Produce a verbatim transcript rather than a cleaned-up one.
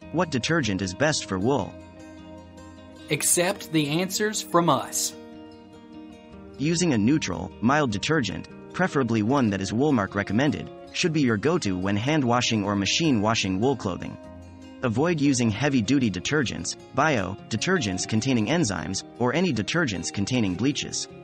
What detergent is best for wool? Accept the answers from us. Using a neutral, mild detergent, preferably one that is Woolmark recommended, should be your go-to when hand washing or machine washing wool clothing. Avoid using heavy-duty detergents, bio, detergents containing enzymes, or any detergents containing bleaches.